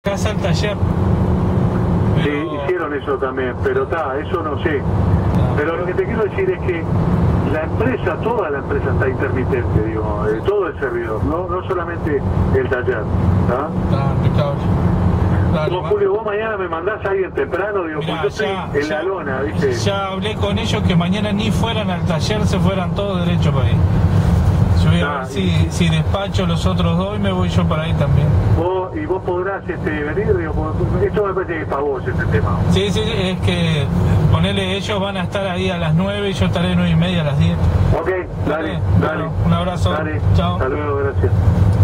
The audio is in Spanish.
casa al taller. Sí, Pero... hicieron eso también, pero eso no sé. Pero lo que te quiero decir es que la empresa, toda la empresa está intermitente, digo, todo el servidor, no solamente el taller. Está impecable. Como Julio, vos mañana me mandás a alguien temprano, digo, Mirá, porque yo estoy en la lona, ¿viste? Ya hablé con ellos que mañana ni fueran al taller, se fueran todos derecho para ahí. Yo voy a ver si despacho los otros dos y me voy yo para ahí también. ¿Y vos podrás venir? Digo, esto me parece que es para vos este tema. Sí, es que ponele, ellos van a estar ahí a las 9 y yo estaré 9:30 a las 10. Ok, dale. Bueno, un abrazo. Dale. Chao. Hasta luego, gracias.